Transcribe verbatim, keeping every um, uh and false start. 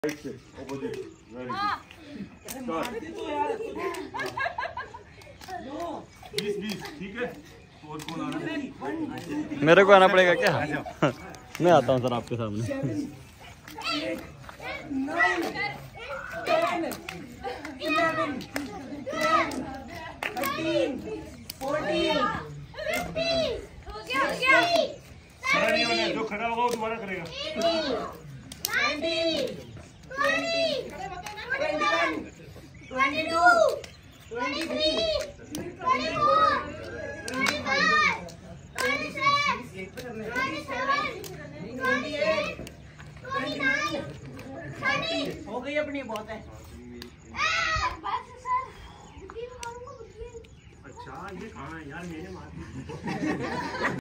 Opposite very बीस बीस ठीक है। और कौन आ रहा है? मेरे को आना पड़ेगा क्या? मैं आता हूँ सर आपके सामने। खड़ा नहीं होना, जो खड़ा होगा वो दोबारा करेगा। हो गई अपनी बहुत है। अच्छा ये कहाँ है यार, मेरे मार